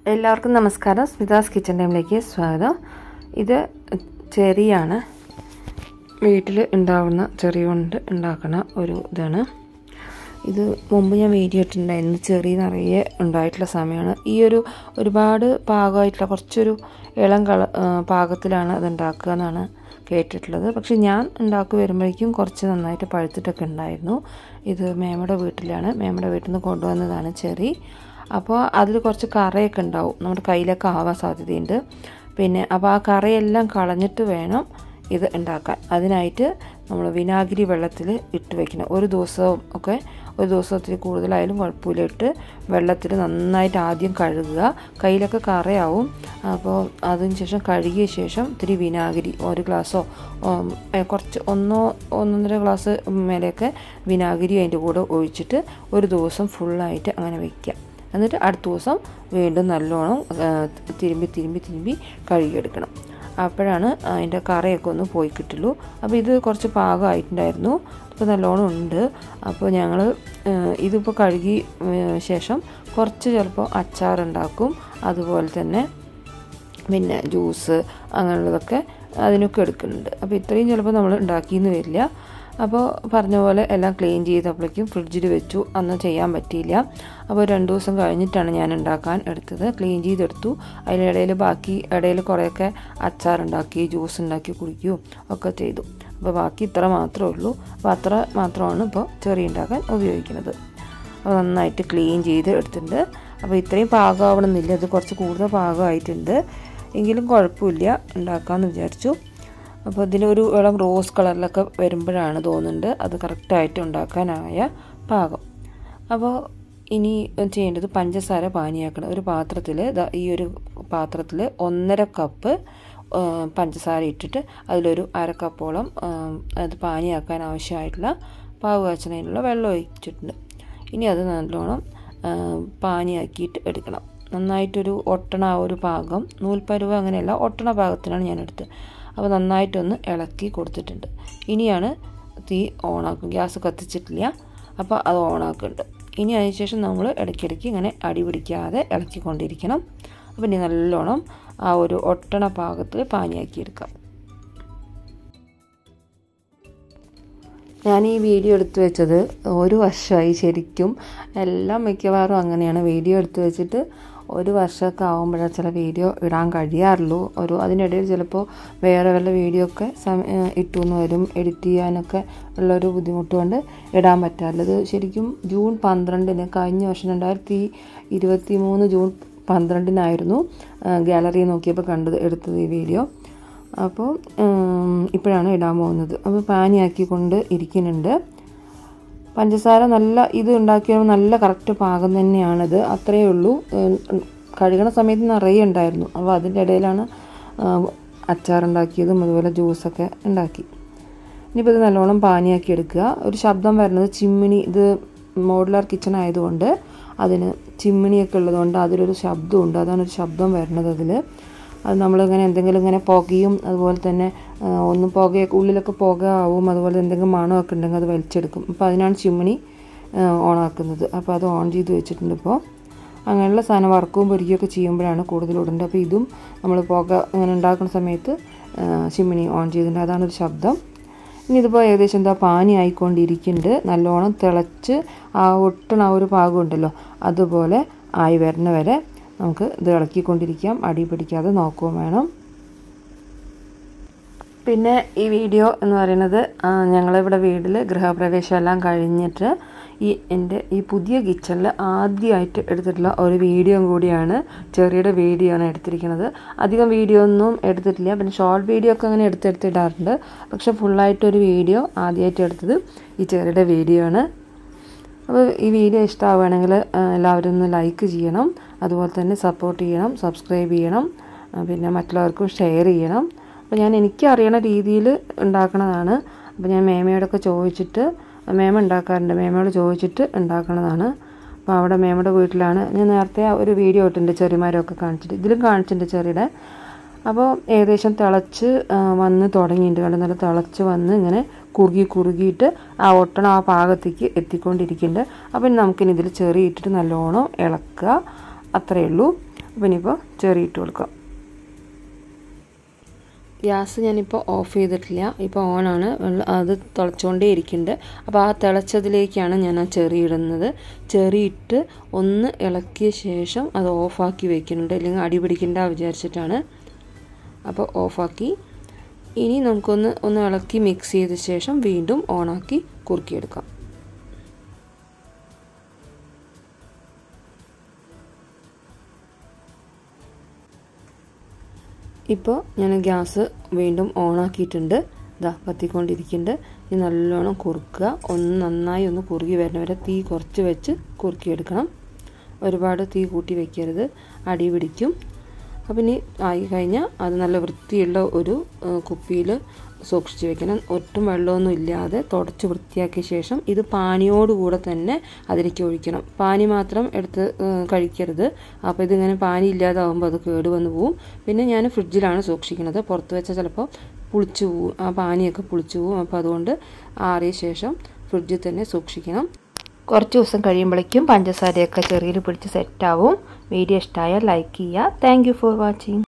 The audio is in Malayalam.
എല്ലാവർക്കും നമസ്കാരം. സ്മിതാസ് കിച്ചൺ ടൈമിലേക്ക് സ്വാഗതം. ഇത് ചെറിയാണ്, വീട്ടിൽ ഉണ്ടാവുന്ന ചെറി കൊണ്ട് ഉണ്ടാക്കുന്ന ഒരു ഇതാണ്. ഇത് മുമ്പ് ഞാൻ വീഡിയോ ഇട്ടിട്ടുണ്ടായിരുന്നു. ചെറി നിറയെ ഉണ്ടായിട്ടുള്ള സമയമാണ്. ഈ ഒരുപാട് പാകമായിട്ടുള്ള കുറച്ചൊരു ഇളം പാകത്തിലാണ് അത് ഉണ്ടാക്കുക എന്നാണ് കേട്ടിട്ടുള്ളത്. പക്ഷെ ഞാൻ ഉണ്ടാക്കി വരുമ്പോഴേക്കും കുറച്ച് നന്നായിട്ട് പഴുത്തിട്ടൊക്കെ ഉണ്ടായിരുന്നു. ഇത് മേമയുടെ വീട്ടിലാണ്, മേമയുടെ വീട്ടിൽ നിന്ന് കൊണ്ടുവന്നതാണ് ചെറി. അപ്പോൾ അതിൽ കുറച്ച് കറയൊക്കെ ഉണ്ടാവും, നമ്മുടെ കയ്യിലൊക്കെ ആവാൻ സാധ്യതയുണ്ട്. അപ്പോൾ ആ കറയെല്ലാം കളഞ്ഞിട്ട് വേണം ഇത് ഉണ്ടാക്കാൻ. അതിനായിട്ട് നമ്മൾ വിനാഗിരി വെള്ളത്തിൽ ഇട്ട് വയ്ക്കണം. ഒരു ദിവസത്തിൽ കൂടുതലായാലും കുഴപ്പമില്ല. ഇട്ട് വെള്ളത്തിൽ നന്നായിട്ട് ആദ്യം കഴുകുക. കയ്യിലൊക്കെ കറയാവും. അപ്പോൾ അതിന് ശേഷം കഴുകിയ ശേഷം ഇത്തിരി വിനാഗിരി, ഒരു ഗ്ലാസ്സോ കുറച്ച് 1.5 ഗ്ലാസ് മേലെയൊക്കെ വിനാഗിരി അതിൻ്റെ കൂടെ ഒഴിച്ചിട്ട് ഒരു ദിവസം ഫുള്ളായിട്ട് അങ്ങനെ വയ്ക്കുക. എന്നിട്ട് അടുത്ത ദിവസം വീണ്ടും നല്ലോണം തിരുമ്പി കഴുകിയെടുക്കണം. അപ്പോഴാണ് അതിൻ്റെ കറയൊക്കെ ഒന്ന് പോയി കിട്ടുള്ളൂ. അപ്പോൾ ഇത് കുറച്ച് പാകമായിട്ടുണ്ടായിരുന്നു, ഇപ്പോൾ നല്ലോണം ഉണ്ട്. അപ്പോൾ ഞങ്ങൾ ഇതിപ്പോൾ കഴുകി ശേഷം കുറച്ച് ചിലപ്പോൾ അച്ചാറുണ്ടാക്കും, അതുപോലെ തന്നെ ജ്യൂസ് അങ്ങനെയുള്ളതൊക്കെ അതിനൊക്കെ എടുക്കുന്നുണ്ട്. അപ്പോൾ ഇത്രയും ചിലപ്പോൾ നമ്മൾ ഉണ്ടാക്കിയെന്ന് വരില്ല. അപ്പോൾ പറഞ്ഞ പോലെ എല്ലാം ക്ലീൻ ചെയ്തപ്പോഴേക്കും ഫ്രിഡ്ജിൽ വെച്ചു. അന്ന് ചെയ്യാൻ പറ്റിയില്ല. അപ്പോൾ 2 ദിവസം കഴിഞ്ഞിട്ടാണ് ഞാൻ ഉണ്ടാക്കാൻ എടുത്തത്. ക്ലീൻ ചെയ്തെടുത്തു. അതിനിടയിൽ ഇടയിൽ കുറേയൊക്കെ അച്ചാറുണ്ടാക്കി, ജ്യൂസ് ഉണ്ടാക്കി കുടിക്കുകയും ഒക്കെ ചെയ്തു. അപ്പോൾ ബാക്കി ഇത്ര മാത്രമേ ഉള്ളൂ. അപ്പോൾ അത്ര മാത്രമാണ് ഇപ്പോൾ ചെറി ഉണ്ടാക്കാൻ ഉപയോഗിക്കുന്നത്. അപ്പോൾ നന്നായിട്ട് ക്ലീൻ ചെയ്ത് എടുത്തിട്ടുണ്ട്. അപ്പോൾ ഇത്രയും പാകമാവണമെന്നില്ല, ഇത് കുറച്ച് കൂടുതൽ പാകമായിട്ടുണ്ട്. എങ്കിലും കുഴപ്പമില്ല, ഉണ്ടാക്കാമെന്ന് വിചാരിച്ചു. അപ്പോൾ ഇതിനൊരു ഇളം റോസ് കളറിലൊക്കെ വരുമ്പോഴാണ് തോന്നുന്നുണ്ട് അത് കറക്റ്റായിട്ട് ഉണ്ടാക്കാനായ പാകം. അപ്പോൾ ഇനി ചെയ്യേണ്ടത് പഞ്ചസാര പാനിയാക്കണം. ഒരു പാത്രത്തിൽ, ഈ ഒരു പാത്രത്തിൽ 1.5 കപ്പ് പഞ്ചസാര ഇട്ടിട്ട് അതിലൊരു 1/2 കപ്പോളം അത് പാനിയാക്കാൻ ആവശ്യമായിട്ടുള്ള പാവ് കാച്ചുന്നതിനുള്ള വെള്ളം ഒഴിച്ചിട്ടുണ്ട്. ഇനി അത് നല്ലോണം പാനിയാക്കിയിട്ട് എടുക്കണം. നന്നായിട്ടൊരു ഒട്ടണ ആ ഒരു പാകം, നൂൽപ്പരുവ് അങ്ങനെയല്ല, ഒട്ടണ പാകത്തിനാണ് ഞാനെടുത്തത്. അപ്പോൾ നന്നായിട്ടൊന്ന് ഇളക്കി കൊടുത്തിട്ടുണ്ട്. ഇനിയാണ് തീ ഓണാക്കും. ഗ്യാസ് കത്തിച്ചിട്ടില്ല, അപ്പോൾ അത് ഓണാക്കുന്നുണ്ട്. ഇനി അതിനുശേഷം നമ്മൾ ഇടയ്ക്കിടയ്ക്ക് ഇങ്ങനെ അടി പിടിക്കാതെ ഇളക്കിക്കൊണ്ടിരിക്കണം. അപ്പോൾ ഇനി നല്ലോണം ആ ഒരു ഒട്ടണ പാകത്തിൽ പാനിയാക്കിയെടുക്കാം. ഞാൻ ഈ വീഡിയോ എടുത്തു വെച്ചത് 1 വർഷമായി. ശരിക്കും എല്ലാം മിക്കവാറും അങ്ങനെയാണ്. വീഡിയോ എടുത്തു വെച്ചിട്ട് 1 വർഷമൊക്കെ ആകുമ്പോഴാണ് ചില വീഡിയോ ഇടാൻ കഴിയാറുള്ളൂ. അതിനിടയിൽ ചിലപ്പോൾ വേറെ വല്ല വീഡിയോ ഒക്കെ ഇട്ടുന്ന് വരും. എഡിറ്റ് ചെയ്യാനൊക്കെ ഉള്ളൊരു ബുദ്ധിമുട്ട് കൊണ്ട് ഇടാൻ പറ്റാറില്ല. ഇത് ശരിക്കും ജൂൺ 12-ന്, കഴിഞ്ഞ വർഷം 2023 ജൂൺ 12-നായിരുന്നു ഗാലറി നോക്കിയപ്പോൾ എടുത്തത് ഈ വീഡിയോ. അപ്പോൾ ഇപ്പോഴാണ് ഇടാൻ പോകുന്നത്. അപ്പോൾ പാനിയാക്കിക്കൊണ്ട് ഇരിക്കുന്നുണ്ട്. പഞ്ചസാര ഇത് ഉണ്ടാക്കിയാൽ നല്ല കറക്റ്റ് പാകം തന്നെയാണിത്. അത്രയേ ഉള്ളൂ. കഴുകണ സമയത്ത് നിറയെ ഉണ്ടായിരുന്നു. അപ്പോൾ അതിൻ്റെ ഇടയിലാണ് അച്ചാറുണ്ടാക്കിയതും അതുപോലെ ജ്യൂസൊക്കെ ഉണ്ടാക്കി. ഇനിയിപ്പോൾ ഇത് നല്ലോണം പാനിയാക്കി എടുക്കുക. ഒരു ശബ്ദം വരുന്നത് ചിമ്മിണി, ഇത് മോഡുലാർ കിച്ചൺ ആയതുകൊണ്ട് അതിന് ചിമ്മിണിയൊക്കെ ഉള്ളതുകൊണ്ട് അതിലൊരു ശബ്ദമുണ്ട്. അതാണ് ഒരു ശബ്ദം വരുന്നത് അതിൽ. അത് നമ്മളിങ്ങനെ എന്തെങ്കിലും ഇങ്ങനെ പുകയും അതുപോലെ തന്നെ ഉള്ളിലൊക്കെ പുക ആവും, അതുപോലെ എന്തെങ്കിലും മണമൊക്കെ ഉണ്ടെങ്കിൽ അത് വലിച്ചെടുക്കും. അപ്പോൾ അതിനാണ് ചിമ്മിണി ഓണാക്കുന്നത്. അപ്പോൾ അത് ഓൺ ചെയ്ത് വെച്ചിട്ടുണ്ട്. ഇപ്പോൾ അങ്ങനെയുള്ള സാധനം വറക്കുകയും പൊരിക്കുകയൊക്കെ ചെയ്യുമ്പോഴാണ് കൂടുതലിടുന്നത്. അപ്പോൾ ഇതും നമ്മൾ പുക ഇങ്ങനെ ഉണ്ടാക്കുന്ന സമയത്ത് ചിമ്മിണി ഓൺ ചെയ്തിട്ടുണ്ട്. അതാണൊരു ശബ്ദം. ഇനി ഇതിപ്പോൾ ഏകദേശം പാനി ആയിക്കൊണ്ടിരിക്കുന്നുണ്ട്. നല്ലോണം തിളച്ച് ഒട്ടണ ഒരു പാകം ഉണ്ടല്ലോ, അതുപോലെ ആയി വരുന്ന വരെ നമുക്ക് ഇത് ഇളക്കിക്കൊണ്ടിരിക്കാം. അടി പിടിക്കാതെ നോക്കുകയും വേണം. പിന്നെ ഈ വീഡിയോ എന്ന് പറയുന്നത് ഞങ്ങളിവിടെ വീട്ടിൽ ഗൃഹപ്രവേശം എല്ലാം കഴിഞ്ഞിട്ട് എൻ്റെ ഈ പുതിയ കിച്ചണിൽ ആദ്യമായിട്ട് എടുത്തിട്ടുള്ള ഒരു വീഡിയോ കൂടിയാണ്. ചെറിയുടെ വീഡിയോ ആണ് എടുത്തിരിക്കുന്നത്. അധികം വീഡിയോ ഒന്നും എടുത്തിട്ടില്ല. പിന്നെ ഷോർട്ട് വീഡിയോ ഒക്കെ അങ്ങനെ എടുത്തിടാറുണ്ട്. പക്ഷെ ഫുള്ളായിട്ടൊരു വീഡിയോ ആദ്യമായിട്ട് എടുത്തത് ഈ ചെറിയുടെ വീഡിയോ ആണ്. അപ്പോൾ ഈ വീഡിയോ ഇഷ്ടമാവുകയാണെങ്കിൽ എല്ലാവരും ഒന്ന് ലൈക്ക് ചെയ്യണം, അതുപോലെ തന്നെ സപ്പോർട്ട് ചെയ്യണം, സബ്സ്ക്രൈബ് ചെയ്യണം, പിന്നെ മറ്റുള്ളവർക്കും ഷെയർ ചെയ്യണം. അപ്പോൾ ഞാൻ എനിക്ക് അറിയണ രീതിയിൽ ഉണ്ടാക്കണതാണ്. അപ്പോൾ ഞാൻ മേമയോടൊക്കെ ചോദിച്ചിട്ട്, മേമ ഉണ്ടാക്കാറുണ്ട്, മേമയോട് ചോദിച്ചിട്ട് ഉണ്ടാക്കണതാണ്. അപ്പോൾ അവിടെ മേമയുടെ വീട്ടിലാണ്. ഞാൻ നേരത്തെ ഒരു വീഡിയോ ഇട്ടിട്ടുണ്ട് ചെറിമാരൊക്കെ കാണിച്ചിട്ട്, ഇതിലും കാണിച്ചിട്ടുണ്ട് ചെറിയുടെ. അപ്പോൾ ഏകദേശം തിളച്ച് വന്ന് തുടങ്ങിയിട്ടുണ്ട്. നല്ല തിളച്ച് വന്ന് ഇങ്ങനെ കുറുകിയിട്ട് ആ ഒട്ടണ ആ പാകത്തേക്ക് എത്തിക്കൊണ്ടിരിക്കുന്നുണ്ട്. അപ്പം നമുക്കിനി ഇതിൽ ചെറി ഇട്ടിട്ട് നല്ലോണം ഇളക്കുക. അത്രയേ ഉള്ളൂ. അപ്പോൾ ഇനിയിപ്പോൾ ചെറി ഇട്ട് കൊടുക്കാം. ഗ്യാസ് ഞാനിപ്പോൾ ഓഫ് ചെയ്തിട്ടില്ല, ഇപ്പോൾ ഓണാണ്. അത് തിളച്ചുകൊണ്ടേ ഇരിക്കുന്നുണ്ട്. അപ്പോൾ ആ തിളച്ചതിലേക്കാണ് ഞാൻ ആ ചെറി ഇടുന്നത്. ചെറി ഇട്ട് ഒന്ന് ഇളക്കിയ ശേഷം അത് ഓഫാക്കി വെക്കുന്നുണ്ട്, അല്ലെങ്കിൽ അടി പിടിക്കണ്ട വിചാരിച്ചിട്ടാണ്. അപ്പോൾ ഓഫാക്കി ഇനി നമുക്കൊന്ന് ഇളക്കി മിക്സ് ചെയ്ത ശേഷം വീണ്ടും ഓണാക്കി കുറുക്കിയെടുക്കാം. ഇപ്പോൾ ഞാൻ ഗ്യാസ് വീണ്ടും ഓണാക്കിയിട്ടുണ്ട്. ഇതാ കത്തിക്കൊണ്ടിരിക്കുന്നുണ്ട്. ഇത് നല്ലോണം കുറുക്കുക. നന്നായി കുറുകി വരുന്നവരെ തീ കുറച്ച് വെച്ച് കുറുക്കിയെടുക്കണം. ഒരുപാട് തീ കൂട്ടി വയ്ക്കരുത്, അടി പിടിക്കും. അപ്പം ഇനി ആയി കഴിഞ്ഞാൽ അത് നല്ല വൃത്തിയുള്ള ഒരു കുപ്പിയിൽ സൂക്ഷിച്ച് വെക്കണം. ഒട്ടും വെള്ളമൊന്നും ഇല്ലാതെ തുടച്ച് വൃത്തിയാക്കിയ ശേഷം ഇത് പാനിയോടുകൂടെ തന്നെ അതിലേക്ക് ഒഴിക്കണം. പാനി മാത്രം എടുത്ത് കഴിക്കരുത്. അപ്പോൾ ഇതിങ്ങനെ പാനി ഇല്ലാതാവുമ്പോൾ അത് കേടുവന്ന് പോവും. പിന്നെ ഞാൻ ഫ്രിഡ്ജിലാണ് സൂക്ഷിക്കുന്നത്. പുറത്ത് വെച്ചാൽ ചിലപ്പോൾ പുളിച്ചു പോവും, ആ പാനിയൊക്കെ പുളിച്ചു പോവും. അപ്പോൾ അതുകൊണ്ട് ആറിയ ശേഷം ഫ്രിഡ്ജിൽ തന്നെ സൂക്ഷിക്കണം. കുറച്ച് ദിവസം കഴിയുമ്പോഴേക്കും പഞ്ചസാരയൊക്കെ ചെറിയിൽ പിടിച്ച് സെറ്റാവും. വീഡിയോ ഇഷ്ടമായാൽ ലൈക്ക് ചെയ്യുക. Thank you for watching.